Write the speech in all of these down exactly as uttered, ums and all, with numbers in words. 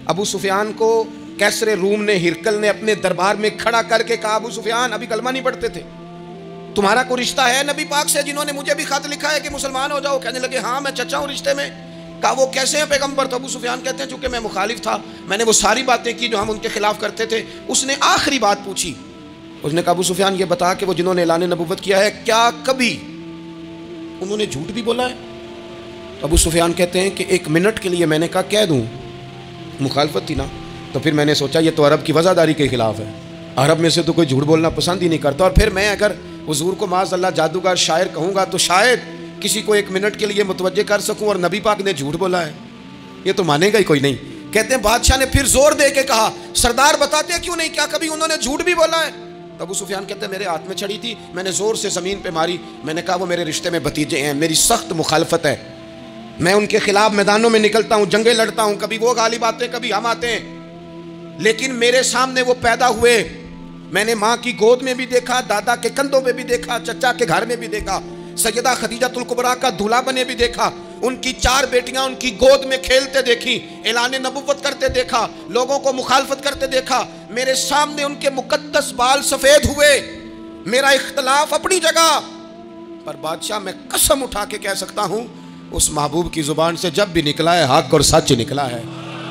अबू सुफियान को कैसरे रूम ने, हिरकल ने अपने दरबार में खड़ा करके कहा, अबू सुफियान अभी कलमा नहीं पढ़ते थे, तुम्हारा कोई रिश्ता है नबी पाक से, जिन्होंने मुझे भी खत लिखा है कि मुसलमान हो जाओ? कहने लगे हाँ मैं चचा हूँ रिश्ते में। कहा वो कैसे हैं पैगंबर? तो अबू सुफियान कहते हैं चूंकि मैं मुखालिफ था, मैंने वो सारी बातें की जो हम उनके खिलाफ करते थे। उसने आखिरी बात पूछी, उसने कहा अबू सुफियान ये बता कि वो जिन्होंने ऐलान नबुव्वत किया है क्या कभी उन्होंने झूठ भी बोला है? तो अबू सुफियान कहते हैं कि एक मिनट के लिए मैंने कहा कह दूँ, मुखालफत थी ना, तो फिर मैंने सोचा ये तो अरब की वज़ादारी के खिलाफ है, अरब में से तो कोई झूठ बोलना पसंद ही नहीं करता, और फिर मैं अगर हुजूर को माज़अल्लाह जादूगर शायर कहूँगा तो शायद किसी को एक मिनट के लिए मुतवज्जे कर सकूँ, और नबी पाक ने झूठ बोला है, ये तो मानेगा ही कोई नहीं। कहते हैं बादशाह ने फिर जोर दे के कहा, सरदार बताते क्यों नहीं, क्या कभी उन्होंने झूठ भी बोला है? तो अबू सुफियान कहते हैं मेरे हाथ में छड़ी थी, मैंने जोर से ज़मीन पे मारी, मैंने कहा वो मेरे रिश्ते में भतीजे हैं, मेरी सख्त मुखालफत है, मैं उनके खिलाफ मैदानों में निकलता हूँ, जंगें लड़ता हूँ, कभी वो गालिब आते हैं कभी हम आते हैं, लेकिन मेरे सामने वो पैदा हुए, मैंने माँ की गोद में भी देखा, दादा के कंधों में भी देखा, चचा के घर में भी देखा, सैयदा खदीजतुल कुबरा का दूल्हा बने भी देखा, उनकी चार बेटियां उनकी गोद में खेलते देखी, ऐलान नबुव्वत करते देखा, लोगों को मुखालफत करते देखा, मेरे सामने उनके मुकद्दस बाल सफेद हुए, मेरा इख्तलाफ अपनी जगह, पर बादशाह मैं कसम उठा के कह सकता हूं उस महबूब की जुबान से जब भी निकला है हक और सच निकला है।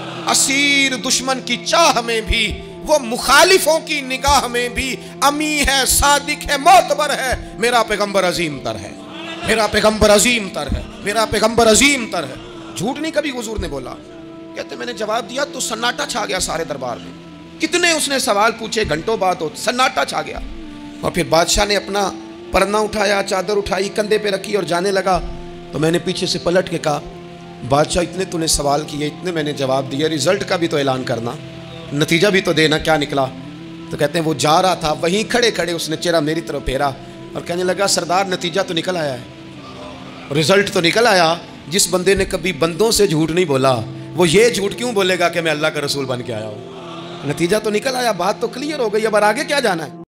असीर दुश्मन की चाह में भी, वो मुखालिफों की निगाह में भी अमी है, सादिक है, मोतबर है, मेरा पैगंबर अजीम तर है, मेरा पैगंबर अजीम तर है, मेरा पैगंबर अजीम तर है। झूठ नहीं कभी हुजूर ने बोला। कहते मैंने जवाब दिया तो सन्नाटा छा गया सारे दरबार में, कितने उसने सवाल पूछे, घंटों बात हो, सन्नाटा छा गया। और फिर बादशाह ने अपना परना उठाया, चादर उठाई, कंधे पे रखी और जाने लगा, तो मैंने पीछे से पलट के कहा, बादशाह इतने तूने सवाल किए, इतने मैंने जवाब दिए, रिजल्ट का भी तो ऐलान करना, नतीजा भी तो देना, क्या निकला? तो कहते हैं वो जा रहा था, वहीं खड़े खड़े उसने चेहरा मेरी तरफ फेरा और कहने लगा, सरदार नतीजा तो निकल आया है, रिजल्ट तो निकल आया। जिस बंदे ने कभी बंदों से झूठ नहीं बोला वो ये झूठ क्यों बोलेगा कि मैं अल्लाह का रसूल बन के आया हूँ? नतीजा तो निकल आया, बात तो क्लियर हो गई, अब आगे क्या जाना है?